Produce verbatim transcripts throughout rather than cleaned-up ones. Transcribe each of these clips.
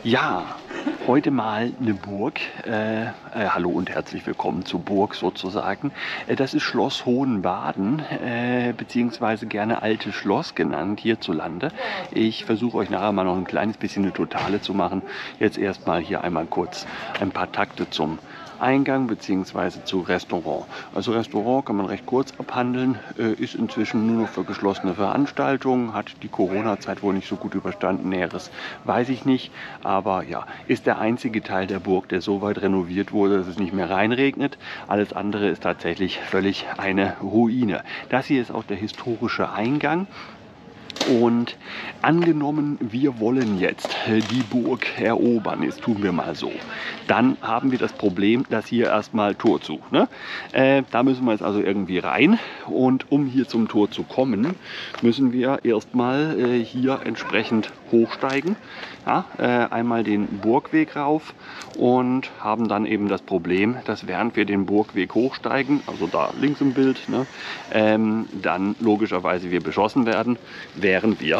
Ja, heute mal eine Burg. Äh, äh, hallo und herzlich willkommen zur Burg sozusagen. Äh, das ist Schloss Hohenbaden, äh, beziehungsweise gerne Altes Schloss genannt hierzulande. Ich versuche euch nachher mal noch ein kleines bisschen eine Totale zu machen. Jetzt erstmal hier einmal kurz ein paar Takte zum Eingang bzw. zu Restaurant. Also Restaurant kann man recht kurz abhandeln, äh, ist inzwischen nur noch für geschlossene Veranstaltungen, hat die Corona-Zeit wohl nicht so gut überstanden, Näheres weiß ich nicht, aber ja, ist der einzige Teil der Burg, der so weit renoviert wurde, dass es nicht mehr reinregnet. Alles andere ist tatsächlich völlig eine Ruine. Das hier ist auch der historische Eingang. Und angenommen, wir wollen jetzt die Burg erobern, jetzt tun wir mal so, dann haben wir das Problem, dass hier erstmal Tor zu. Ne? Äh, da müssen wir jetzt also irgendwie rein, und um hier zum Tor zu kommen, müssen wir erstmal äh, hier entsprechend hochsteigen. Ja, äh, einmal den Burgweg rauf und haben dann eben das Problem, dass während wir den Burgweg hochsteigen, also da links im Bild, ne, ähm, dann logischerweise wir beschossen werden, während wir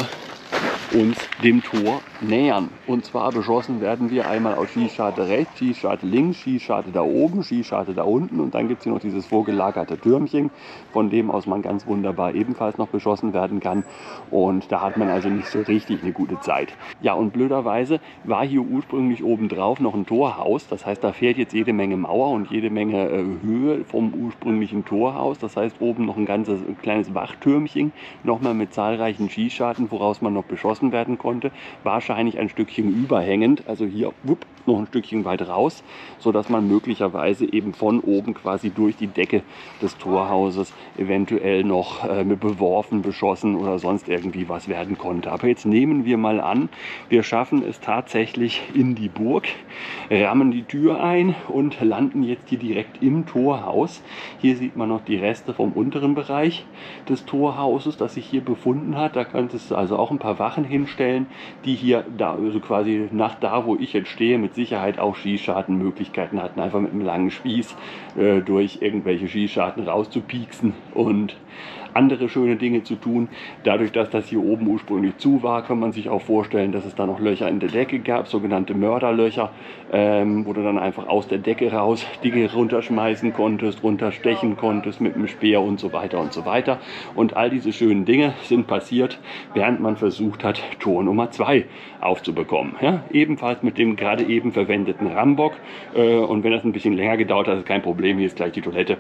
uns dem Tor nähern. Und zwar beschossen werden wir einmal aus Schießscharte rechts, Schießscharte links, Schießscharte da oben, Schießscharte da unten, und dann gibt es hier noch dieses vorgelagerte Türmchen, von dem aus man ganz wunderbar ebenfalls noch beschossen werden kann. Und da hat man also nicht so richtig eine gute Zeit. Ja, und blöderweise war hier ursprünglich obendrauf noch ein Torhaus. Das heißt, da fehlt jetzt jede Menge Mauer und jede Menge äh, Höhe vom ursprünglichen Torhaus. Das heißt, oben noch ein ganzes ein kleines Wachtürmchen, nochmal mit zahlreichen Schießscharten, woraus man noch beschossen werden konnte. Wahrscheinlich ein Stückchen überhängend, also hier wupp, noch ein Stückchen weit raus, sodass man möglicherweise eben von oben quasi durch die Decke des Torhauses eventuell noch äh, mit beworfen, beschossen oder sonst irgendwie was werden konnte. Aber jetzt nehmen wir mal an, wir schaffen es tatsächlich in die Burg, rammen die Tür ein und landen jetzt hier direkt im Torhaus. Hier sieht man noch die Reste vom unteren Bereich des Torhauses, das sich hier befunden hat. Da könntest du also auch ein paar Wachen hinstellen, die hier da, also quasi nach da, wo ich jetzt stehe, mit Sicherheit auch Schießschartenmöglichkeiten hatten, einfach mit einem langen Spieß äh, durch irgendwelche Schießscharten rauszupieksen und andere schöne Dinge zu tun. Dadurch, dass das hier oben ursprünglich zu war, kann man sich auch vorstellen, dass es da noch Löcher in der Decke gab, sogenannte Mörderlöcher, ähm, wo du dann einfach aus der Decke raus Dinge runterschmeißen konntest, runterstechen konntest mit dem Speer und so weiter und so weiter. Und all diese schönen Dinge sind passiert, während man versucht hat, Tor Nummer zwei aufzubekommen. Ja, ebenfalls mit dem gerade eben verwendeten Rambock. Äh, und wenn das ein bisschen länger gedauert hat, ist kein Problem, hier ist gleich die Toilette.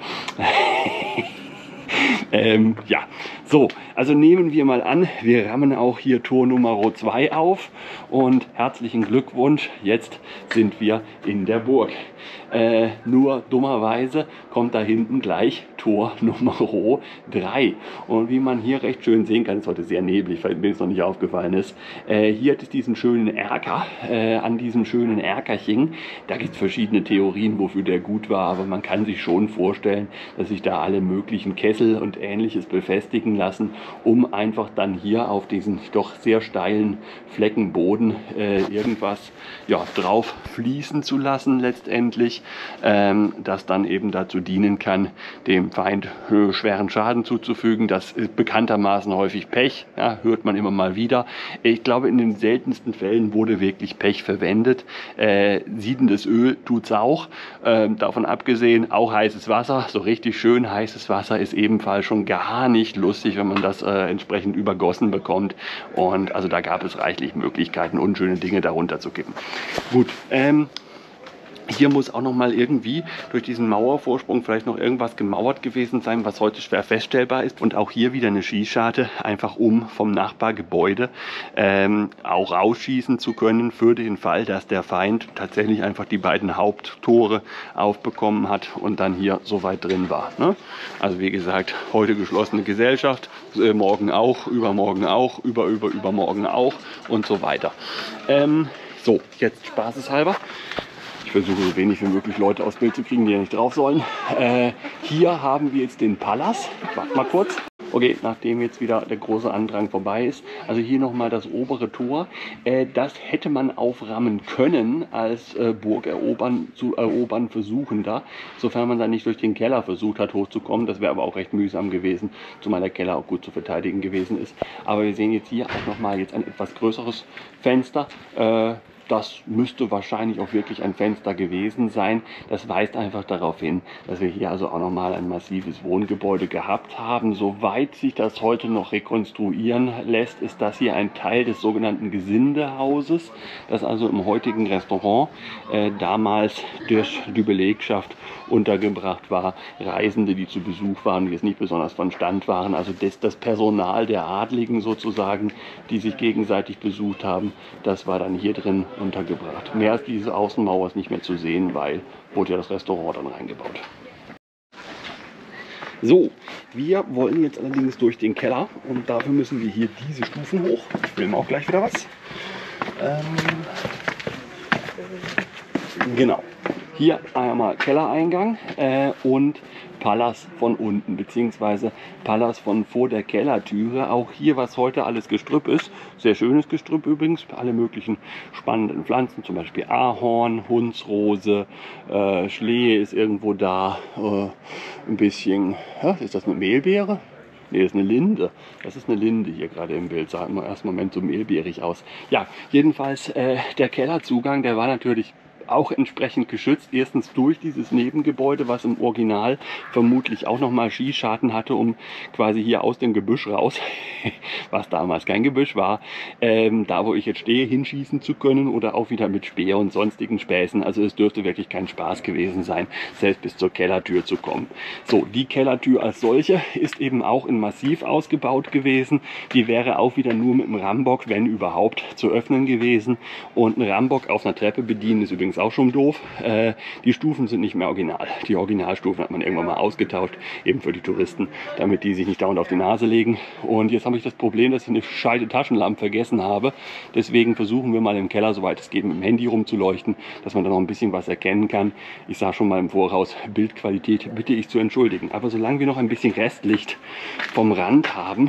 Ähm, ja, so, also nehmen wir mal an, wir rammen auch hier Tor Nummer zwei auf und herzlichen Glückwunsch, jetzt sind wir in der Burg. Äh, nur dummerweise kommt da hinten gleich Tor Nummer drei. Und wie man hier recht schön sehen kann, ist heute sehr neblig, weil mir es noch nicht aufgefallen ist, äh, hier hat es diesen schönen Erker, äh, an diesem schönen Erkerchen, da gibt es verschiedene Theorien, wofür der gut war, aber man kann sich schon vorstellen, dass sich da alle möglichen Kessel und Ähnliches befestigen lassen, um einfach dann hier auf diesen doch sehr steilen Fleckenboden äh, irgendwas ja, drauf fließen zu lassen letztendlich, ähm, das dann eben dazu dienen kann, dem Feind äh, schweren Schaden zuzufügen. Das ist bekanntermaßen häufig Pech, ja, hört man immer mal wieder. Ich glaube, in den seltensten Fällen wurde wirklich Pech verwendet. Äh, siedendes Öl tut's auch. Äh, davon abgesehen, auch heißes Wasser, so richtig schön heißes Wasser ist ebenfalls schon gar nicht lustig, wenn man das äh, entsprechend übergossen bekommt. Und also da gab es reichlich Möglichkeiten, unschöne Dinge darunter zu kippen. Gut, ähm, hier muss auch noch mal irgendwie durch diesen Mauervorsprung vielleicht noch irgendwas gemauert gewesen sein, was heute schwer feststellbar ist. Und auch hier wieder eine Schießscharte, einfach um vom Nachbargebäude ähm, auch rausschießen zu können, für den Fall, dass der Feind tatsächlich einfach die beiden Haupttore aufbekommen hat und dann hier so weit drin war. Ne? Also wie gesagt, heute geschlossene Gesellschaft, äh, morgen auch, übermorgen auch, über, über, übermorgen auch und so weiter. Ähm, so, jetzt spaßeshalber. Ich versuche so wenig wie möglich Leute aufs Bild zu kriegen, die ja nicht drauf sollen. Äh, hier haben wir jetzt den Palas. Warte mal kurz. Okay, nachdem jetzt wieder der große Andrang vorbei ist, also hier nochmal das obere Tor. Äh, das hätte man auframmen können als äh, Burg erobern, zu erobern Versuchender, sofern man dann nicht durch den Keller versucht hat hochzukommen. Das wäre aber auch recht mühsam gewesen, zumal der Keller auch gut zu verteidigen gewesen ist. Aber wir sehen jetzt hier auch nochmal jetzt ein etwas größeres Fenster. Äh, das müsste wahrscheinlich auch wirklich ein Fenster gewesen sein. Das weist einfach darauf hin, dass wir hier also auch nochmal ein massives Wohngebäude gehabt haben. Soweit sich das heute noch rekonstruieren lässt, ist das hier ein Teil des sogenannten Gesindehauses, das also im heutigen Restaurant äh, damals durch die Belegschaft untergebracht war. Reisende, die zu Besuch waren, die jetzt nicht besonders von Stand waren, also das, das Personal der Adligen sozusagen, die sich gegenseitig besucht haben, das war dann hier drin untergebracht. Mehr als diese Außenmauer ist nicht mehr zu sehen, weil wurde ja das Restaurant dann reingebaut. So, wir wollen jetzt allerdings durch den Keller und dafür müssen wir hier diese Stufen hoch. Ich filme auch gleich wieder was. Ähm, genau. Hier einmal Kellereingang äh, und Palas von unten, beziehungsweise Palas von vor der Kellertüre. Auch hier, was heute alles Gestrüpp ist, sehr schönes Gestrüpp übrigens, alle möglichen spannenden Pflanzen, zum Beispiel Ahorn, Hundsrose, äh, Schlehe ist irgendwo da, äh, ein bisschen, ja, ist das eine Mehlbeere? Ne, das ist eine Linde. Das ist eine Linde hier gerade im Bild. Sah im ersten Moment so mehlbeerig aus. Ja, jedenfalls äh, der Kellerzugang, der war natürlich auch entsprechend geschützt. Erstens durch dieses Nebengebäude, was im Original vermutlich auch nochmal Schießscharten hatte, um quasi hier aus dem Gebüsch raus, was damals kein Gebüsch war, ähm, da wo ich jetzt stehe, hinschießen zu können oder auch wieder mit Speer und sonstigen Späßen. Also es dürfte wirklich kein Spaß gewesen sein, selbst bis zur Kellertür zu kommen. So, die Kellertür als solche ist eben auch in Massiv ausgebaut gewesen. Die wäre auch wieder nur mit einem Rambock, wenn überhaupt, zu öffnen gewesen. Und ein Rambock auf einer Treppe bedienen ist übrigens auch schon doof. Äh, die Stufen sind nicht mehr original. Die Originalstufen hat man irgendwann mal ausgetauscht, eben für die Touristen, damit die sich nicht dauernd auf die Nase legen. Und jetzt habe ich das Problem, dass ich eine scheide Taschenlampe vergessen habe. Deswegen versuchen wir mal im Keller, soweit es geht, mit dem Handy rumzuleuchten, dass man da noch ein bisschen was erkennen kann. Ich sage schon mal im Voraus, Bildqualität bitte ich zu entschuldigen. Aber solange wir noch ein bisschen Restlicht vom Rand haben,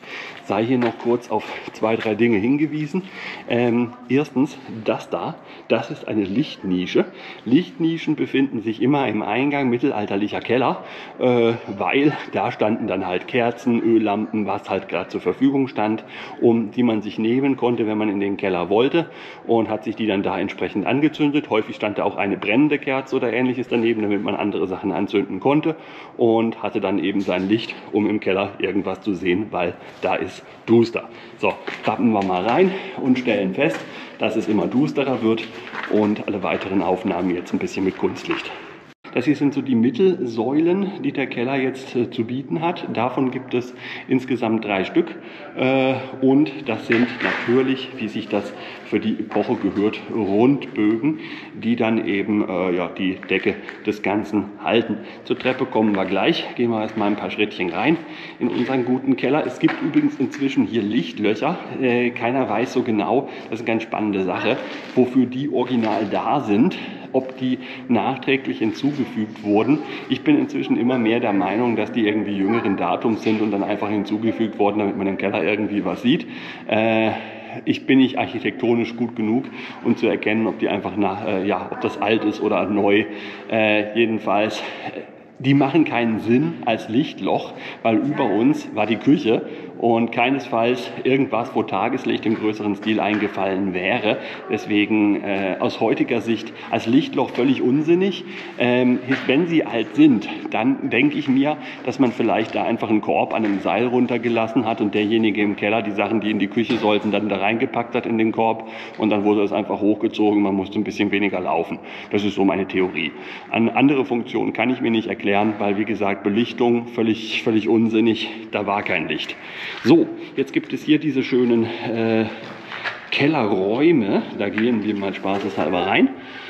sei hier noch kurz auf zwei, drei Dinge hingewiesen. Ähm, erstens, das da, das ist eine Lichtnische. Lichtnischen befinden sich immer im Eingang mittelalterlicher Keller, äh, weil da standen dann halt Kerzen, Öllampen, was halt gerade zur Verfügung stand, um die man sich nehmen konnte, wenn man in den Keller wollte, und hat sich die dann da entsprechend angezündet. Häufig stand da auch eine brennende Kerze oder ähnliches daneben, damit man andere Sachen anzünden konnte, und hatte dann eben sein Licht, um im Keller irgendwas zu sehen, weil da ist duster. So, klappen wir mal rein und stellen fest, dass es immer dusterer wird und alle weiteren Aufnahmen jetzt ein bisschen mit Kunstlicht. Das hier sind so die Mittelsäulen, die der Keller jetzt äh, zu bieten hat. Davon gibt es insgesamt drei Stück. Äh, und das sind natürlich, wie sich das für die Epoche gehört, Rundbögen, die dann eben äh, ja, die Decke des Ganzen halten. Zur Treppe kommen wir gleich. Gehen wir erstmal ein paar Schrittchen rein in unseren guten Keller. Es gibt übrigens inzwischen hier Lichtlöcher. Äh, keiner weiß so genau, das ist eine ganz spannende Sache, wofür die original da sind, ob die nachträglich hinzugefügt wurden. Ich bin inzwischen immer mehr der Meinung, dass die irgendwie jüngeren Datums sind und dann einfach hinzugefügt wurden, damit man im Keller irgendwie was sieht. Äh, ich bin nicht architektonisch gut genug, um zu erkennen, ob die einfach nach, äh, ja, ob das alt ist oder neu. Äh, jedenfalls, äh, die machen keinen Sinn als Lichtloch, weil über uns war die Küche und keinesfalls irgendwas, wo Tageslicht im größeren Stil eingefallen wäre. Deswegen äh, aus heutiger Sicht als Lichtloch völlig unsinnig. Ähm, wenn sie alt sind, dann denke ich mir, dass man vielleicht da einfach einen Korb an einem Seil runtergelassen hat und derjenige im Keller die Sachen, die in die Küche sollten, dann da reingepackt hat in den Korb und dann wurde es einfach hochgezogen, man musste ein bisschen weniger laufen. Das ist so meine Theorie. An andere Funktionen kann ich mir nicht erklären, weil wie gesagt, Belichtung völlig, völlig unsinnig, da war kein Licht. So, jetzt gibt es hier diese schönen äh, Kellerräume, da gehen wir mal spaßeshalber rein.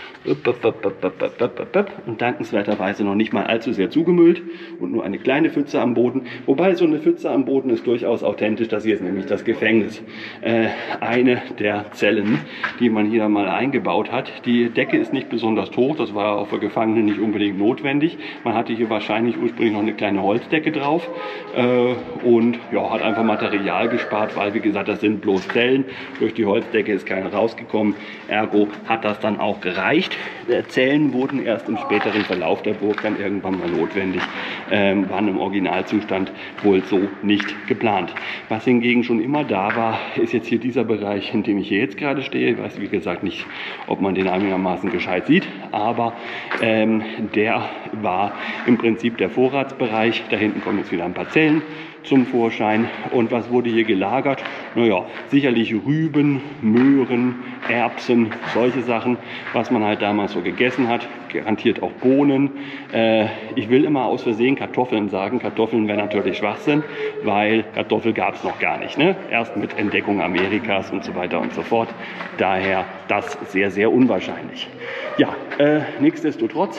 Und dankenswerterweise noch nicht mal allzu sehr zugemüllt und nur eine kleine Pfütze am Boden. Wobei so eine Pfütze am Boden ist durchaus authentisch. Das hier ist nämlich das Gefängnis. Äh, eine der Zellen, die man hier mal eingebaut hat. Die Decke ist nicht besonders hoch. Das war auch für Gefangene nicht unbedingt notwendig. Man hatte hier wahrscheinlich ursprünglich noch eine kleine Holzdecke drauf. Äh, und ja, hat einfach Material gespart, weil wie gesagt, das sind bloß Zellen. Durch die Holzdecke ist keiner rausgekommen. Ergo hat das dann auch gereicht. Zellen wurden erst im späteren Verlauf der Burg dann irgendwann mal notwendig, ähm, waren im Originalzustand wohl so nicht geplant. Was hingegen schon immer da war, ist jetzt hier dieser Bereich, in dem ich hier jetzt gerade stehe. Ich weiß wie gesagt nicht, ob man den einigermaßen gescheit sieht, aber ähm, der war im Prinzip der Vorratsbereich. Da hinten kommen jetzt wieder ein paar Zellen zum Vorschein. Und was wurde hier gelagert? Naja, sicherlich Rüben, Möhren, Erbsen, solche Sachen, was man halt damals so gegessen hat. Garantiert auch Bohnen. Äh, ich will immer aus Versehen Kartoffeln sagen. Kartoffeln wäre natürlich Schwachsinn, weil Kartoffel gab es noch gar nicht. Ne? Erst mit Entdeckung Amerikas und so weiter und so fort. Daher das sehr, sehr unwahrscheinlich. Ja, äh, nichtsdestotrotz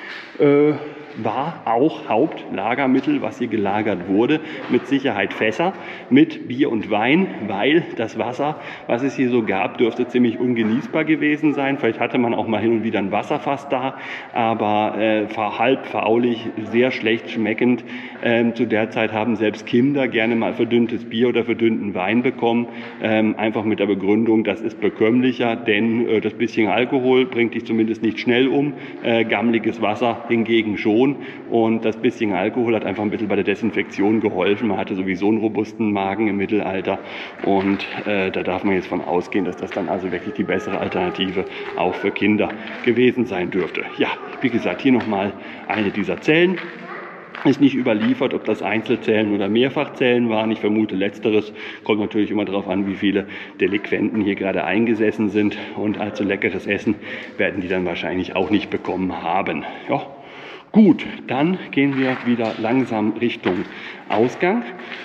äh, war auch Hauptlagermittel, was hier gelagert wurde, mit Sicherheit Fässer mit Bier und Wein, weil das Wasser, was es hier so gab, dürfte ziemlich ungenießbar gewesen sein. Vielleicht hatte man auch mal hin und wieder ein Wasserfass da, aber äh, halb veraulich, sehr schlecht schmeckend. Ähm, zu der Zeit haben selbst Kinder gerne mal verdünntes Bier oder verdünnten Wein bekommen, ähm, einfach mit der Begründung, das ist bekömmlicher, denn äh, das bisschen Alkohol bringt dich zumindest nicht schnell um, äh, gammeliges Wasser hingegen schon. Und das bisschen Alkohol hat einfach ein bisschen bei der Desinfektion geholfen. Man hatte sowieso einen robusten Magen im Mittelalter und äh, da darf man jetzt von ausgehen, dass das dann also wirklich die bessere Alternative auch für Kinder gewesen sein dürfte. Ja, wie gesagt, hier nochmal eine dieser Zellen. Ist nicht überliefert, ob das Einzelzellen oder Mehrfachzellen waren. Ich vermute Letzteres. Kommt natürlich immer darauf an, wie viele Delinquenten hier gerade eingesessen sind. Und allzu leckeres Essen werden die dann wahrscheinlich auch nicht bekommen haben. Ja. Gut, dann gehen wir wieder langsam Richtung Ausgang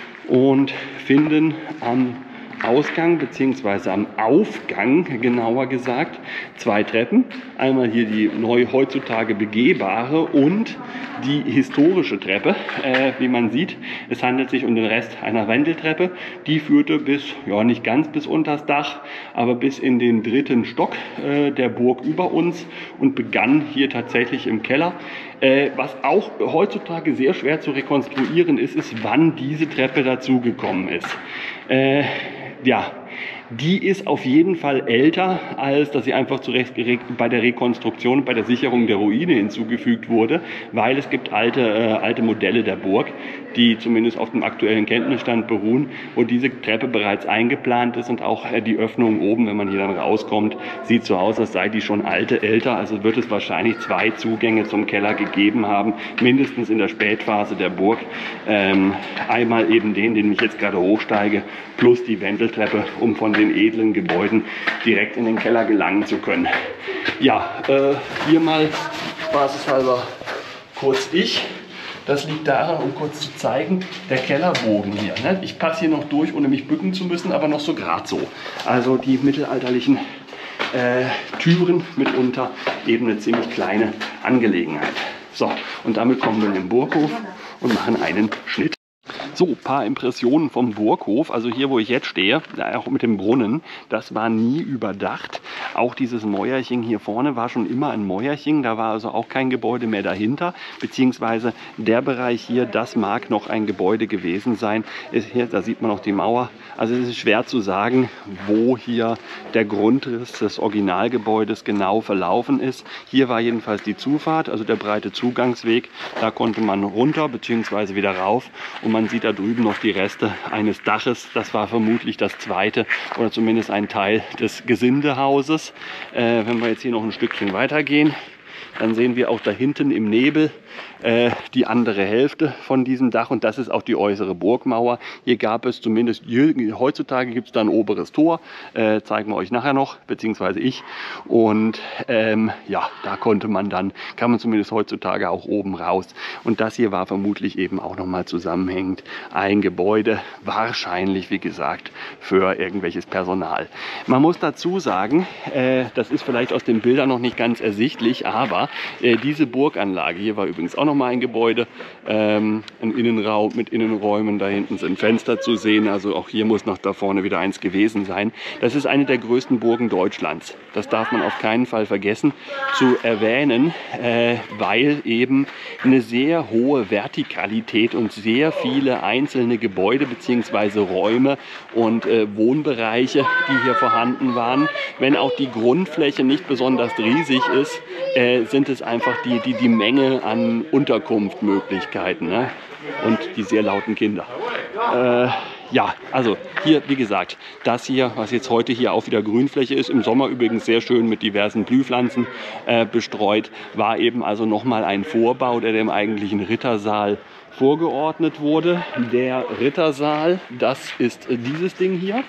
und finden am Ausgang bzw. am Aufgang, genauer gesagt, zwei Treppen. Einmal hier die neu heutzutage begehbare und die historische Treppe. Äh, wie man sieht, es handelt sich um den Rest einer Wendeltreppe. Die führte bis, ja nicht ganz bis unters Dach, aber bis in den dritten Stock äh, der Burg über uns und begann hier tatsächlich im Keller. Äh, was auch heutzutage sehr schwer zu rekonstruieren ist, ist, wann diese Treppe dazugekommen ist. Äh, ja, die ist auf jeden Fall älter, als dass sie einfach zurecht bei der Rekonstruktion, bei der Sicherung der Ruine hinzugefügt wurde, weil es gibt alte, äh, alte Modelle der Burg, die zumindest auf dem aktuellen Kenntnisstand beruhen, wo diese Treppe bereits eingeplant ist und auch äh, die Öffnung oben, wenn man hier dann rauskommt, sieht so aus, als sei die schon alte, älter. Also wird es wahrscheinlich zwei Zugänge zum Keller gegeben haben, mindestens in der Spätphase der Burg. Ähm, einmal eben den, den ich jetzt gerade hochsteige, plus die Wendeltreppe, um von den edlen Gebäuden direkt in den Keller gelangen zu können. Ja, äh, hier mal spaßeshalber kurz ich. Das liegt daran, um kurz zu zeigen, der Kellerbogen hier. Ne? Ich passe hier noch durch, ohne mich bücken zu müssen, aber noch so gerade so. Also die mittelalterlichen äh, Türen mitunter eben eine ziemlich kleine Angelegenheit. So, und damit kommen wir in den Burghof und machen einen Schnitt. So, ein paar Impressionen vom Burghof. Also hier, wo ich jetzt stehe, auch mit dem Brunnen, das war nie überdacht. Auch dieses Mäuerchen hier vorne war schon immer ein Mäuerchen. Da war also auch kein Gebäude mehr dahinter. Beziehungsweise der Bereich hier, das mag noch ein Gebäude gewesen sein. Ist hier, da sieht man noch die Mauer. Also es ist schwer zu sagen, wo hier der Grundriss des Originalgebäudes genau verlaufen ist. Hier war jedenfalls die Zufahrt, also der breite Zugangsweg. Da konnte man runter bzw. wieder rauf. Und man sieht da drüben noch die Reste eines Daches. Das war vermutlich das zweite oder zumindest ein Teil des Gesindehauses. Äh, wenn wir jetzt hier noch ein Stückchen weitergehen, dann sehen wir auch da hinten im Nebel äh, die andere Hälfte von diesem Dach und das ist auch die äußere Burgmauer. Hier gab es zumindest, hier, heutzutage gibt es da ein oberes Tor, äh, zeigen wir euch nachher noch, beziehungsweise ich. Und ähm, ja, da konnte man dann, kann man zumindest heutzutage auch oben raus. Und das hier war vermutlich eben auch nochmal zusammenhängend ein Gebäude, wahrscheinlich wie gesagt für irgendwelches Personal. Man muss dazu sagen, äh, das ist vielleicht aus den Bildern noch nicht ganz ersichtlich, aber Äh, diese Burganlage, hier war übrigens auch noch mal ein Gebäude, ähm, ein Innenraum mit Innenräumen, da hinten sind Fenster zu sehen, also auch hier muss noch da vorne wieder eins gewesen sein. Das ist eine der größten Burgen Deutschlands. Das darf man auf keinen Fall vergessen zu erwähnen, äh, weil eben eine sehr hohe Vertikalität und sehr viele einzelne Gebäude bzw. Räume und äh, Wohnbereiche, die hier vorhanden waren. Wenn auch die Grundfläche nicht besonders riesig ist, äh, sind es einfach die, die, die Menge an Unterkunftmöglichkeiten, ne? Und die sehr lauten Kinder. Äh, ja, also hier, wie gesagt, das hier, was jetzt heute hier auch wieder Grünfläche ist, im Sommer übrigens sehr schön mit diversen Blühpflanzen äh, bestreut, war eben also nochmal ein Vorbau, der dem eigentlichen Rittersaal vorgeordnet wurde. Der Rittersaal, das ist dieses Ding hier.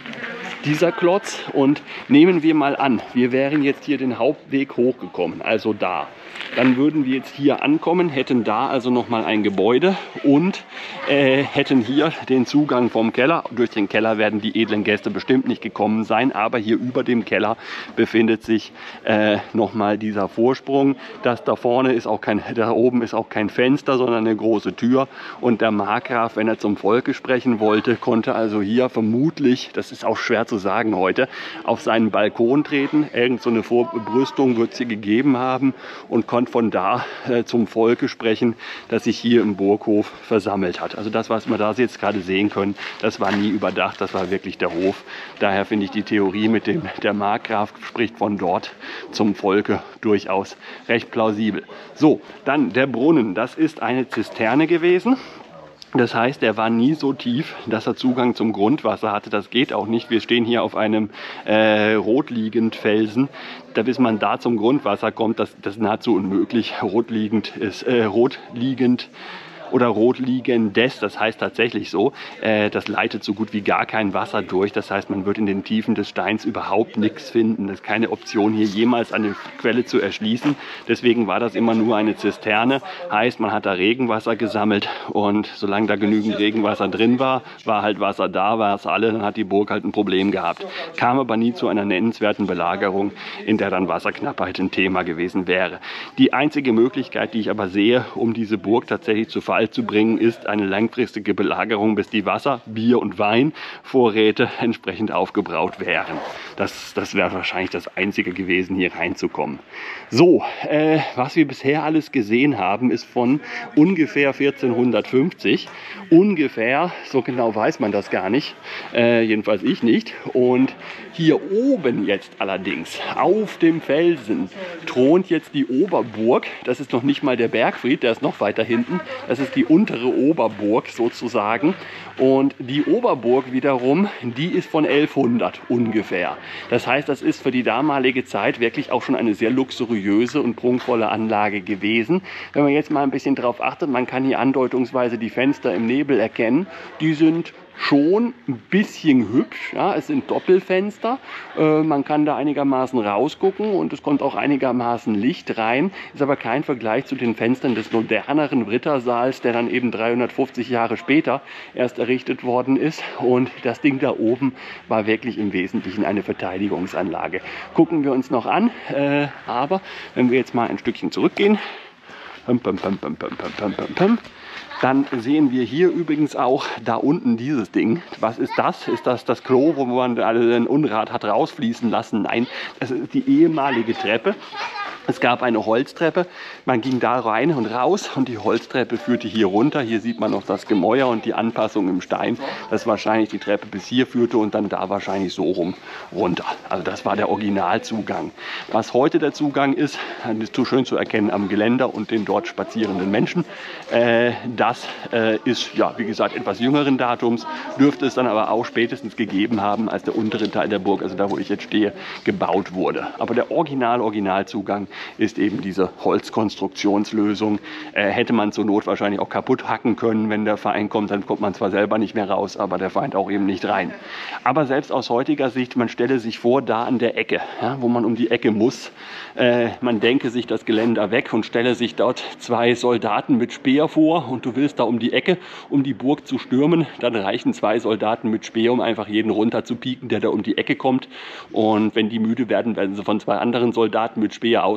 Dieser Klotz, und nehmen wir mal an, wir wären jetzt hier den Hauptweg hochgekommen, also da. Dann würden wir jetzt hier ankommen, hätten da also nochmal ein Gebäude und äh, hätten hier den Zugang vom Keller. Durch den Keller werden die edlen Gäste bestimmt nicht gekommen sein, aber hier über dem Keller befindet sich äh, nochmal dieser Vorsprung. Das da vorne ist auch kein, da oben ist auch kein Fenster, sondern eine große Tür. Und der Markgraf, wenn er zum Volke sprechen wollte, konnte also hier vermutlich, das ist auch schwer zu sagen heute, auf seinen Balkon treten. Irgend so eine Vorbrüstung wird es hier gegeben haben und konnte von da äh, zum Volke sprechen, das sich hier im Burghof versammelt hat. Also das, was wir da jetzt gerade sehen können, das war nie überdacht, das war wirklich der Hof. Daher finde ich die Theorie mit dem, der Markgraf spricht von dort zum Volke, durchaus recht plausibel. So, dann der Brunnen, das ist eine Zisterne gewesen. Das heißt, er war nie so tief, dass er Zugang zum Grundwasser hatte. Das geht auch nicht. Wir stehen hier auf einem äh, rotliegend Felsen. Da, bis man da zum Grundwasser kommt, das, das ist nahezu unmöglich. Rotliegend ist äh, rotliegend. Oder rotliegendes, das heißt tatsächlich so, äh, das leitet so gut wie gar kein Wasser durch. Das heißt, man wird in den Tiefen des Steins überhaupt nichts finden. Das ist keine Option, hier jemals eine Quelle zu erschließen. Deswegen war das immer nur eine Zisterne. Heißt, man hat da Regenwasser gesammelt und solange da genügend Regenwasser drin war, war halt Wasser da, war es alle, dann hat die Burg halt ein Problem gehabt. Kam aber nie zu einer nennenswerten Belagerung, in der dann Wasserknappheit ein Thema gewesen wäre. Die einzige Möglichkeit, die ich aber sehe, um diese Burg tatsächlich zu Fall zu bringen, ist eine langfristige Belagerung, bis die Wasser-, Bier- und Weinvorräte entsprechend aufgebraut wären. Das, das wäre wahrscheinlich das Einzige gewesen, hier reinzukommen. So, äh, was wir bisher alles gesehen haben, ist von ungefähr vierzehnhundertfünfzig. Ungefähr, so genau weiß man das gar nicht, äh, jedenfalls ich nicht. Und hier oben jetzt allerdings, auf dem Felsen, thront jetzt die Oberburg. Das ist noch nicht mal der Bergfried, der ist noch weiter hinten. Das ist die untere Oberburg sozusagen. Und die Oberburg wiederum, die ist von elfhundert ungefähr. Das heißt, das ist für die damalige Zeit wirklich auch schon eine sehr luxuriöse und prunkvolle Anlage gewesen. Wenn man jetzt mal ein bisschen drauf achtet, man kann hier andeutungsweise die Fenster im Nebel erkennen. Die sind schon ein bisschen hübsch. Ja, es sind Doppelfenster. Äh, man kann da einigermaßen rausgucken und es kommt auch einigermaßen Licht rein. Ist aber kein Vergleich zu den Fenstern des moderneren Rittersaals, der dann eben dreihundertfünfzig Jahre später erst errichtet worden ist. Und das Ding da oben war wirklich im Wesentlichen eine Verteidigungsanlage. Gucken wir uns noch an. Äh, aber wenn wir jetzt mal ein Stückchen zurückgehen, pum, pum, pum, pum, pum, pum, pum, pum, dann sehen wir hier übrigens auch da unten dieses Ding. Was ist das? Ist das das Klo, wo man den Unrat hat rausfließen lassen? Nein, das ist die ehemalige Treppe. Es gab eine Holztreppe, man ging da rein und raus und die Holztreppe führte hier runter. Hier sieht man noch das Gemäuer und die Anpassung im Stein, dass wahrscheinlich die Treppe bis hier führte und dann da wahrscheinlich so rum runter. Also das war der Originalzugang. Was heute der Zugang ist, ist zu schön zu erkennen am Geländer und den dort spazierenden Menschen. Äh, das äh, ist, ja, wie gesagt, etwas jüngeren Datums, dürfte es dann aber auch spätestens gegeben haben, als der untere Teil der Burg, also da, wo ich jetzt stehe, gebaut wurde. Aber der Original-Originalzugang ist eben diese Holzkonstruktionslösung. Äh, hätte man zur Not wahrscheinlich auch kaputt hacken können, wenn der Feind kommt, dann kommt man zwar selber nicht mehr raus, aber der Feind auch eben nicht rein. Aber selbst aus heutiger Sicht, man stelle sich vor, da an der Ecke, ja, wo man um die Ecke muss, äh, man denke sich das Geländer weg und stelle sich dort zwei Soldaten mit Speer vor und du willst da um die Ecke, um die Burg zu stürmen, dann reichen zwei Soldaten mit Speer, um einfach jeden runter zu pieken, der da um die Ecke kommt, und wenn die müde werden, werden sie von zwei anderen Soldaten mit Speer aus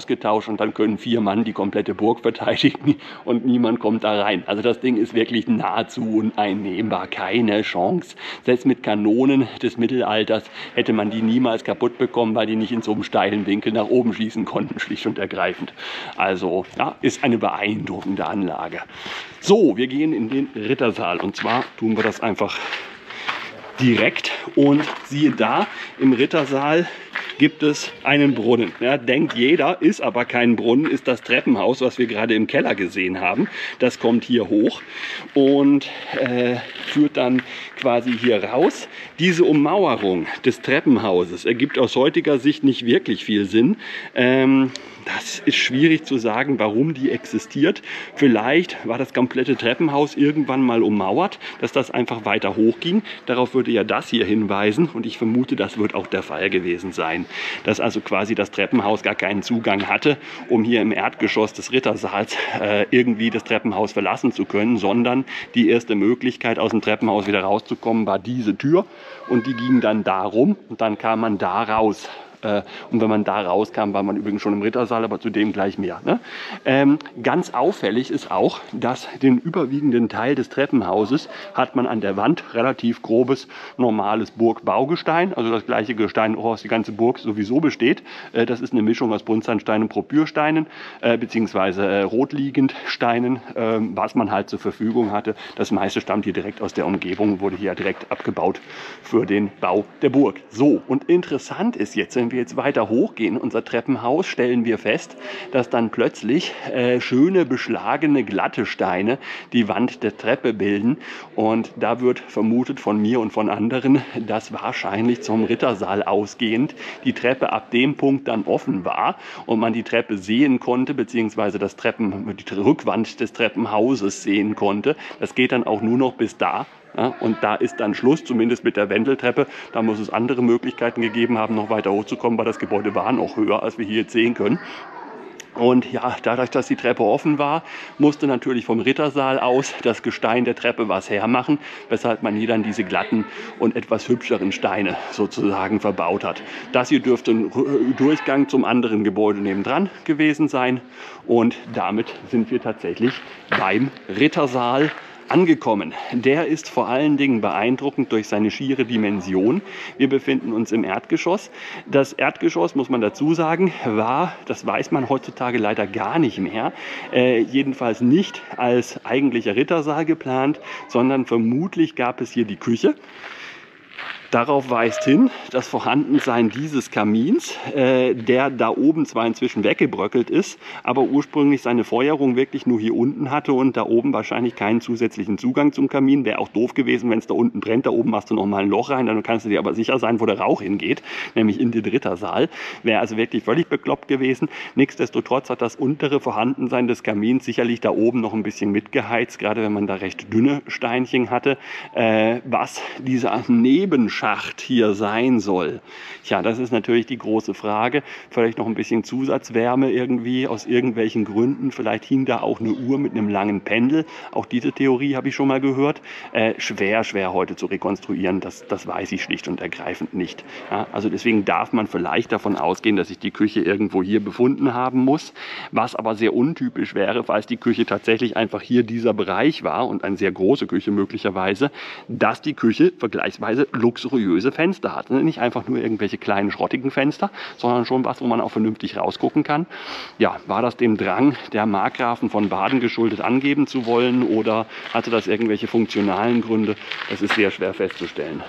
ausgetauscht und dann können vier Mann die komplette Burg verteidigen und niemand kommt da rein. Also das Ding ist wirklich nahezu uneinnehmbar, keine Chance. Selbst mit Kanonen des Mittelalters hätte man die niemals kaputt bekommen, weil die nicht in so einem steilen Winkel nach oben schießen konnten, schlicht und ergreifend. Also ja, ist eine beeindruckende Anlage. So, wir gehen in den Rittersaal und zwar tun wir das einfach direkt und siehe da, im Rittersaal gibt es einen Brunnen. Ja, denkt jeder, ist aber kein Brunnen, ist das Treppenhaus, was wir gerade im Keller gesehen haben. Das kommt hier hoch und äh, führt dann quasi hier raus. Diese Ummauerung des Treppenhauses ergibt aus heutiger Sicht nicht wirklich viel Sinn. Ähm, Das ist schwierig zu sagen, warum die existiert. Vielleicht war das komplette Treppenhaus irgendwann mal ummauert, dass das einfach weiter hoch ging. Darauf würde ja das hier hinweisen und ich vermute, das wird auch der Fall gewesen sein. Dass also quasi das Treppenhaus gar keinen Zugang hatte, um hier im Erdgeschoss des Rittersaals äh, irgendwie das Treppenhaus verlassen zu können, sondern die erste Möglichkeit, aus dem Treppenhaus wieder rauszukommen, war diese Tür und die ging dann da rum und dann kam man da raus. Und wenn man da rauskam, war man übrigens schon im Rittersaal, aber zu dem gleich mehr. Ne? Ähm, ganz auffällig ist auch, dass den überwiegenden Teil des Treppenhauses hat man an der Wand relativ grobes, normales Burgbaugestein, also das gleiche Gestein, woraus die ganze Burg sowieso besteht. Äh, das ist eine Mischung aus Buntsandstein und Porphyrsteinen, äh, beziehungsweise äh, Rotliegend-Steinen, äh, was man halt zur Verfügung hatte. Das meiste stammt hier direkt aus der Umgebung, wurde hier direkt abgebaut für den Bau der Burg. So, und interessant ist jetzt, wenn wir jetzt weiter hochgehen, unser Treppenhaus, stellen wir fest, dass dann plötzlich äh, schöne, beschlagene, glatte Steine die Wand der Treppe bilden. Und da wird vermutet von mir und von anderen, dass wahrscheinlich zum Rittersaal ausgehend die Treppe ab dem Punkt dann offen war und man die Treppe sehen konnte, beziehungsweise das Treppen, die Rückwand des Treppenhauses sehen konnte. Das geht dann auch nur noch bis da. Ja, und da ist dann Schluss, zumindest mit der Wendeltreppe. Da muss es andere Möglichkeiten gegeben haben, noch weiter hochzukommen, weil das Gebäude war noch höher, als wir hier jetzt sehen können. Und ja, dadurch, dass die Treppe offen war, musste natürlich vom Rittersaal aus das Gestein der Treppe was hermachen, weshalb man hier dann diese glatten und etwas hübscheren Steine sozusagen verbaut hat. Das hier dürfte ein Durchgang zum anderen Gebäude nebendran gewesen sein. Und damit sind wir tatsächlich beim Rittersaal angekommen. Der ist vor allen Dingen beeindruckend durch seine schiere Dimension. Wir befinden uns im Erdgeschoss. Das Erdgeschoss, muss man dazu sagen, war, das weiß man heutzutage leider gar nicht mehr, äh, jedenfalls nicht als eigentlicher Rittersaal geplant, sondern vermutlich gab es hier die Küche. Darauf weist hin das Vorhandensein dieses Kamins, äh, der da oben zwar inzwischen weggebröckelt ist, aber ursprünglich seine Feuerung wirklich nur hier unten hatte und da oben wahrscheinlich keinen zusätzlichen Zugang zum Kamin. Wäre auch doof gewesen, wenn es da unten brennt. Da oben machst du noch mal ein Loch rein, dann kannst du dir aber sicher sein, wo der Rauch hingeht, nämlich in den Rittersaal. Wäre also wirklich völlig bekloppt gewesen. Nichtsdestotrotz hat das untere Vorhandensein des Kamins sicherlich da oben noch ein bisschen mitgeheizt, gerade wenn man da recht dünne Steinchen hatte, äh, was dieser Nebenschacht hier sein soll. Tja, das ist natürlich die große Frage. Vielleicht noch ein bisschen Zusatzwärme irgendwie aus irgendwelchen Gründen. Vielleicht hing da auch eine Uhr mit einem langen Pendel. Auch diese Theorie habe ich schon mal gehört. Äh, schwer, schwer heute zu rekonstruieren. Das, das weiß ich schlicht und ergreifend nicht. Ja, also deswegen darf man vielleicht davon ausgehen, dass sich die Küche irgendwo hier befunden haben muss. Was aber sehr untypisch wäre, falls die Küche tatsächlich einfach hier dieser Bereich war und eine sehr große Küche möglicherweise, dass die Küche vergleichsweise luxuriös luxuriöse Fenster hat. Nicht einfach nur irgendwelche kleinen schrottigen Fenster, sondern schon was, wo man auch vernünftig rausgucken kann. Ja, war das dem Drang der Markgrafen von Baden geschuldet angeben zu wollen oder hatte das irgendwelche funktionalen Gründe? Das ist sehr schwer festzustellen.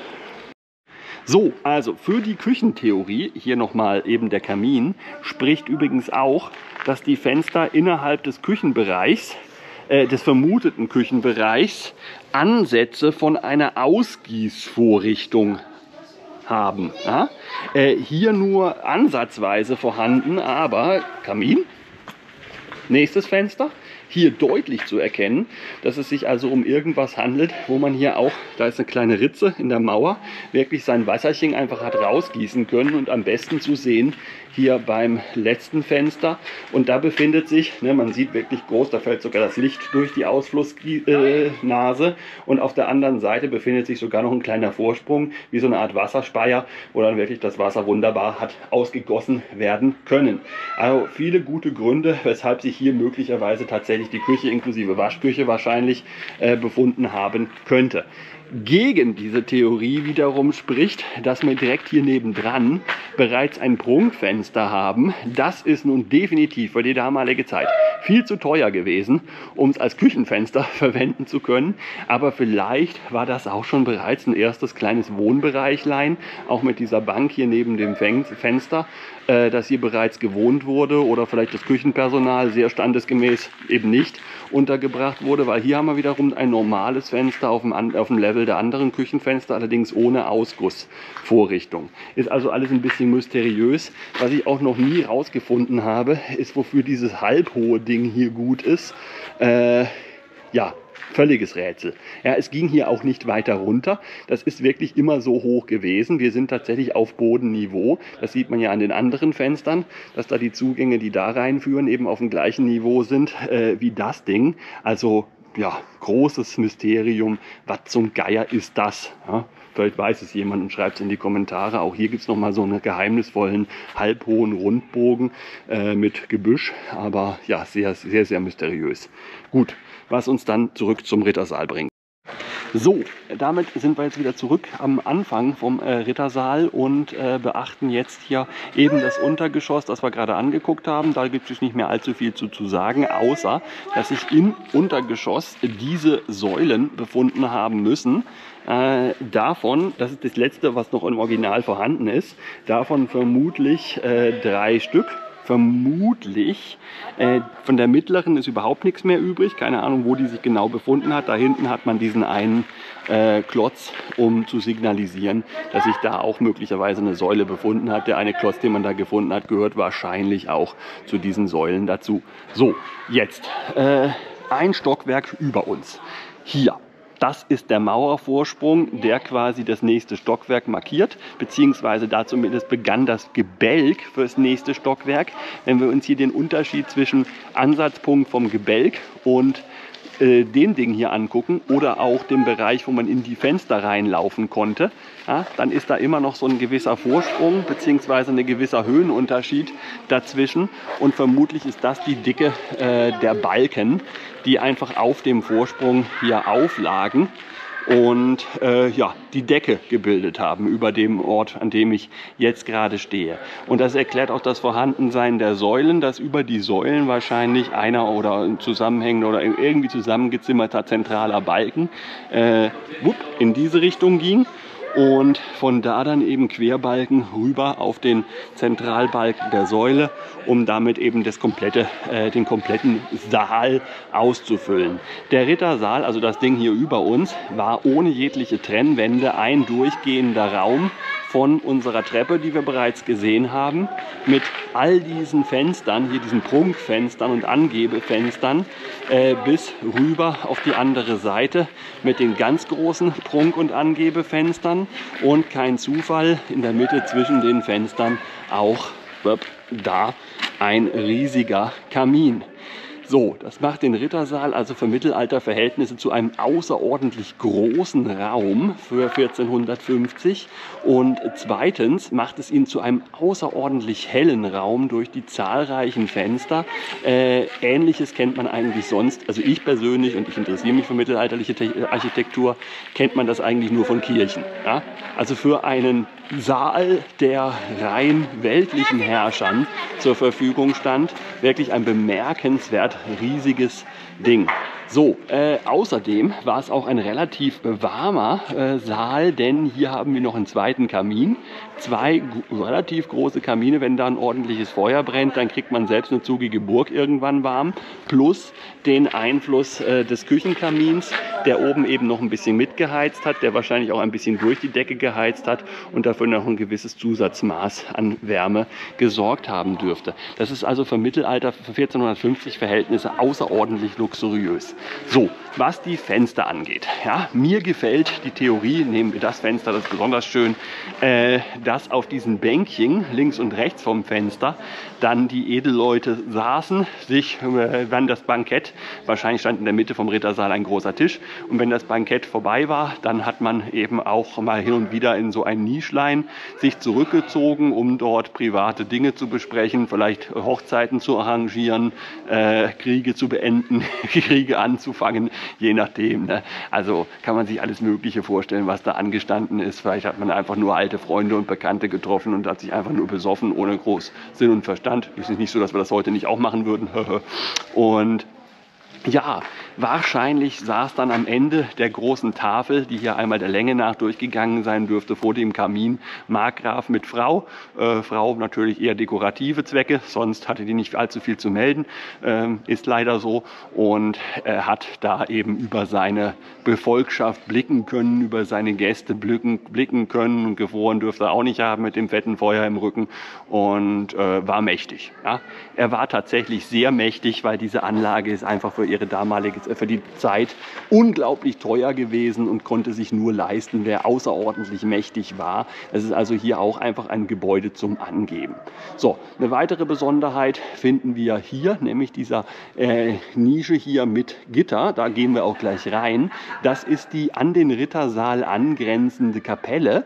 So, also für die Küchentheorie, hier nochmal eben der Kamin, spricht übrigens auch, dass die Fenster innerhalb des Küchenbereichs, äh, des vermuteten Küchenbereichs, Ansätze von einer Ausgießvorrichtung haben. Ja? Äh, hier nur ansatzweise vorhanden, aber Kamin. Nächstes Fenster. hier deutlich zu erkennen, dass es sich also um irgendwas handelt, wo man hier auch, da ist eine kleine Ritze in der Mauer, wirklich sein Wasserchen einfach hat rausgießen können und am besten zu sehen hier beim letzten Fenster. Und da befindet sich, ne, man sieht wirklich groß, da fällt sogar das Licht durch die Ausflussnase äh, und auf der anderen Seite befindet sich sogar noch ein kleiner Vorsprung, wie so eine Art Wasserspeier, wo dann wirklich das Wasser wunderbar hat ausgegossen werden können. Also viele gute Gründe, weshalb sich hier möglicherweise tatsächlich die Küche inklusive Waschküche wahrscheinlich äh, befunden haben könnte. Gegen diese Theorie wiederum spricht, dass wir direkt hier nebendran bereits ein Prunkfenster haben. Das ist nun definitiv für die damalige Zeit viel zu teuer gewesen, um es als Küchenfenster verwenden zu können. Aber vielleicht war das auch schon bereits ein erstes kleines Wohnbereichlein, auch mit dieser Bank hier neben dem Fenster, äh, das hier bereits gewohnt wurde oder vielleicht das Küchenpersonal sehr standesgemäß eben nicht untergebracht wurde, weil hier haben wir wiederum ein normales Fenster auf dem, auf dem Level der anderen Küchenfenster, allerdings ohne Ausgussvorrichtung. Ist also alles ein bisschen mysteriös. Was ich auch noch nie rausgefunden habe, ist, wofür dieses halbhohe Ding hier gut ist. Äh, ja, völliges Rätsel. Ja, es ging hier auch nicht weiter runter. Das ist wirklich immer so hoch gewesen. Wir sind tatsächlich auf Bodenniveau. Das sieht man ja an den anderen Fenstern, dass da die Zugänge, die da reinführen, eben auf dem gleichen Niveau sind äh, wie das Ding. Also ja, großes Mysterium. Was zum Geier ist das? Ja, vielleicht weiß es jemand und schreibt es in die Kommentare. Auch hier gibt es nochmal so einen geheimnisvollen, halbhohen Rundbogen äh, mit Gebüsch. Aber ja, sehr, sehr, sehr mysteriös. Gut, was uns dann zurück zum Rittersaal bringt. So, damit sind wir jetzt wieder zurück am Anfang vom äh, Rittersaal und äh, beachten jetzt hier eben das Untergeschoss, das wir gerade angeguckt haben. Da gibt es nicht mehr allzu viel zu, zu sagen, außer dass sich im Untergeschoss diese Säulen befunden haben müssen. Äh, davon, das ist das letzte, was noch im Original vorhanden ist, davon vermutlich äh, drei Stück. Vermutlich. Äh, von der mittleren ist überhaupt nichts mehr übrig. Keine Ahnung, wo die sich genau befunden hat. Da hinten hat man diesen einen äh, Klotz, um zu signalisieren, dass sich da auch möglicherweise eine Säule befunden hat. Der eine Klotz, den man da gefunden hat, gehört wahrscheinlich auch zu diesen Säulen dazu. So, jetzt äh, ein Stockwerk über uns. Hier. Das ist der Mauervorsprung, der quasi das nächste Stockwerk markiert, beziehungsweise da zumindest begann das Gebälk fürs nächste Stockwerk. Wenn wir uns hier den Unterschied zwischen Ansatzpunkt vom Gebälk und äh, dem Ding hier angucken oder auch dem Bereich, wo man in die Fenster reinlaufen konnte, ja, dann ist da immer noch so ein gewisser Vorsprung beziehungsweise ein gewisser Höhenunterschied dazwischen und vermutlich ist das die Dicke äh, der Balken, die einfach auf dem Vorsprung hier auflagen und äh, ja, die Decke gebildet haben über dem Ort, an dem ich jetzt gerade stehe. Und das erklärt auch das Vorhandensein der Säulen, dass über die Säulen wahrscheinlich einer oder ein zusammenhängender oder irgendwie zusammengezimmerter zentraler Balken äh, wupp, in diese Richtung ging. Und von da dann eben Querbalken rüber auf den Zentralbalken der Säule, um damit eben das komplette, äh, den kompletten Saal auszufüllen. Der Rittersaal, also das Ding hier über uns, war ohne jegliche Trennwände ein durchgehender Raum von unserer Treppe, die wir bereits gesehen haben, mit all diesen Fenstern, hier diesen Prunkfenstern und Angebefenstern, äh, bis rüber auf die andere Seite mit den ganz großen Prunk- und Angebefenstern und kein Zufall, in der Mitte zwischen den Fenstern auch da ein riesiger Kamin. So, das macht den Rittersaal also für Mittelalterverhältnisse zu einem außerordentlich großen Raum für vierzehnhundertfünfzig und zweitens macht es ihn zu einem außerordentlich hellen Raum durch die zahlreichen Fenster. Äh, Ähnliches kennt man eigentlich sonst, also ich persönlich, und ich interessiere mich für mittelalterliche Architektur, kennt man das eigentlich nur von Kirchen. Ja? Also für einen Saal, der rein weltlichen Herrschern zur Verfügung stand, wirklich ein bemerkenswert riesiges Ding. So, äh, außerdem war es auch ein relativ warmer äh, Saal, denn hier haben wir noch einen zweiten Kamin. Zwei relativ große Kamine, wenn da ein ordentliches Feuer brennt, dann kriegt man selbst eine zugige Burg irgendwann warm. Plus den Einfluss äh, des Küchenkamins, der oben eben noch ein bisschen mitgeheizt hat, der wahrscheinlich auch ein bisschen durch die Decke geheizt hat und dafür noch ein gewisses Zusatzmaß an Wärme gesorgt haben dürfte. Das ist also für Mittelalter, für vierzehnhundertfünfzig Verhältnisse Verhältnisse außerordentlich luxuriös. So, was die Fenster angeht. Ja, mir gefällt die Theorie, nehmen wir das Fenster, das ist besonders schön, äh, dass auf diesen Bänkchen links und rechts vom Fenster dann die Edelleute saßen, sich äh, dann das Bankett, wahrscheinlich stand in der Mitte vom Rittersaal ein großer Tisch, und wenn das Bankett vorbei war, dann hat man eben auch mal hin und wieder in so ein Nischlein sich zurückgezogen, um dort private Dinge zu besprechen, vielleicht Hochzeiten zu arrangieren, äh, Kriege zu beenden, Kriege anzufangen, je nachdem. Ne? Also kann man sich alles Mögliche vorstellen, was da angestanden ist. Vielleicht hat man einfach nur alte Freunde und Bekannte getroffen und hat sich einfach nur besoffen, ohne groß Sinn und Verstand. Es ist nicht so, dass wir das heute nicht auch machen würden. Und ja, wahrscheinlich saß dann am Ende der großen Tafel, die hier einmal der Länge nach durchgegangen sein dürfte, vor dem Kamin, Markgraf mit Frau. Äh, Frau natürlich eher dekorative Zwecke, sonst hatte die nicht allzu viel zu melden, ähm, ist leider so. Und er hat da eben über seine Befolgschaft blicken können, über seine Gäste blicken, blicken können, und gefroren dürfte er auch nicht haben mit dem fetten Feuer im Rücken, und äh, war mächtig. Ja? Er war tatsächlich sehr mächtig, weil diese Anlage ist einfach für ihre damalige, für die Zeit unglaublich teuer gewesen und konnte sich nur leisten, wer außerordentlich mächtig war. Es ist also hier auch einfach ein Gebäude zum Angeben. So, eine weitere Besonderheit finden wir hier, nämlich dieser äh, Nische hier mit Gitter. Da gehen wir auch gleich rein. Das ist die an den Rittersaal angrenzende Kapelle.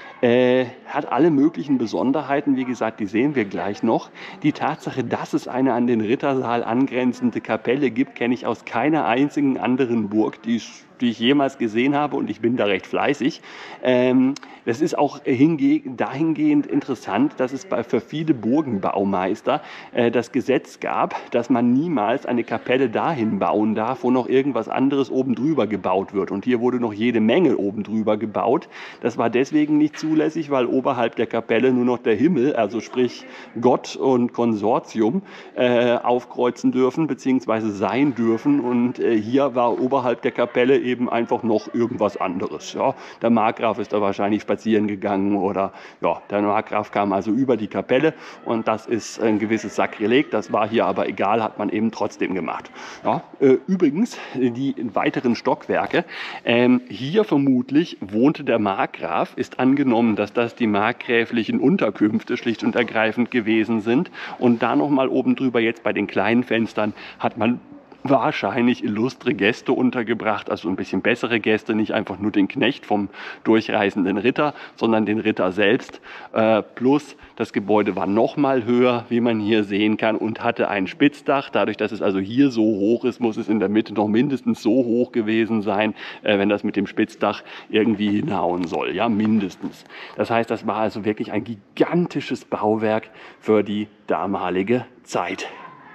Äh, hat alle möglichen Besonderheiten, wie gesagt, die sehen wir gleich noch. Die Tatsache, dass es eine an den Rittersaal angrenzende Kapelle gibt, kenne ich aus keiner einzigen anderen Burg, die ich, die ich jemals gesehen habe, und ich bin da recht fleißig. Ähm, das ist auch hinge dahingehend interessant, dass es bei, für viele Burgenbaumeister äh, das Gesetz gab, dass man niemals eine Kapelle dahin bauen darf, wo noch irgendwas anderes oben drüber gebaut wird. Und hier wurde noch jede Menge oben drüber gebaut. Das war deswegen nicht zulässig, weil oberhalb der Kapelle nur noch der Himmel, also sprich Gott und Konsortium, äh, aufkreuzen dürfen bzw. sein dürfen. Und äh, hier war oberhalb der Kapelle eben einfach noch irgendwas anderes. Ja. Der Markgraf ist da wahrscheinlich spazieren gegangen, oder ja, der Markgraf kam also über die Kapelle, und das ist ein gewisses Sakrileg. Das war hier aber egal, hat man eben trotzdem gemacht. Ja. Äh, übrigens, die weiteren Stockwerke, ähm, hier vermutlich wohnte der Markgraf, ist angenommen, dass das die markgräflichen Unterkünfte schlicht und ergreifend gewesen sind, und da nochmal oben drüber jetzt bei den kleinen Fenstern hat man wahrscheinlich illustre Gäste untergebracht, also ein bisschen bessere Gäste, nicht einfach nur den Knecht vom durchreisenden Ritter, sondern den Ritter selbst. Äh, plus das Gebäude war noch mal höher, wie man hier sehen kann, und hatte ein Spitzdach. Dadurch, dass es also hier so hoch ist, muss es in der Mitte noch mindestens so hoch gewesen sein, äh, wenn das mit dem Spitzdach irgendwie hinhauen soll. Ja, mindestens. Das heißt, das war also wirklich ein gigantisches Bauwerk für die damalige Zeit.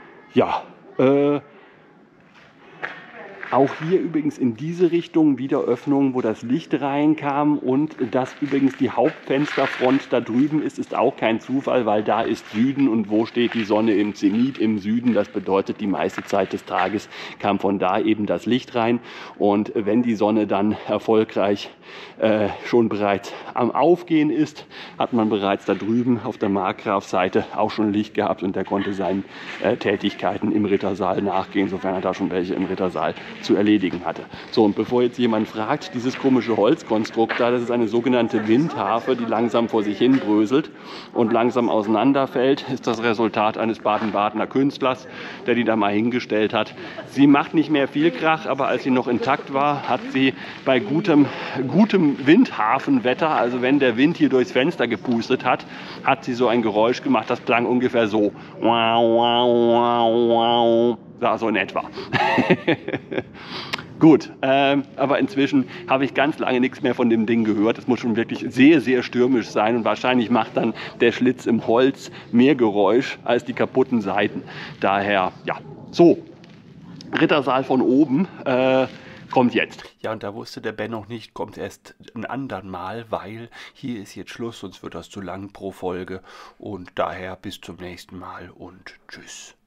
Ja, äh, auch hier übrigens in diese Richtung wieder Öffnungen, wo das Licht reinkam, und dass übrigens die Hauptfensterfront da drüben ist, ist auch kein Zufall, weil da ist Süden, und wo steht die Sonne? Im Zenit, im Süden. Das bedeutet, die meiste Zeit des Tages kam von da eben das Licht rein, und wenn die Sonne dann erfolgreich äh, schon bereits am Aufgehen ist, hat man bereits da drüben auf der Markgrafseite auch schon Licht gehabt, und der konnte seinen äh, Tätigkeiten im Rittersaal nachgehen, sofern er da schon welche im Rittersaal zu erledigen hatte. So, und bevor jetzt jemand fragt, dieses komische Holzkonstrukt da, das ist eine sogenannte Windharfe, die langsam vor sich hin bröselt und langsam auseinanderfällt, ist das Resultat eines Baden-Badener Künstlers, der die da mal hingestellt hat. Sie macht nicht mehr viel Krach, aber als sie noch intakt war, hat sie bei gutem, gutem Windhafenwetter, also wenn der Wind hier durchs Fenster gepustet hat, hat sie so ein Geräusch gemacht, das klang ungefähr so. Wow, wow, wow, wow. Ja, so in etwa. Gut, ähm, aber inzwischen habe ich ganz lange nichts mehr von dem Ding gehört. Es muss schon wirklich sehr, sehr stürmisch sein, und wahrscheinlich macht dann der Schlitz im Holz mehr Geräusch als die kaputten Seiten. Daher, ja, so, Rittersaal von oben äh, kommt jetzt. Ja, und da wusste der Ben noch nicht, kommt erst ein andern Mal, weil hier ist jetzt Schluss, sonst wird das zu lang pro Folge, und daher bis zum nächsten Mal und tschüss.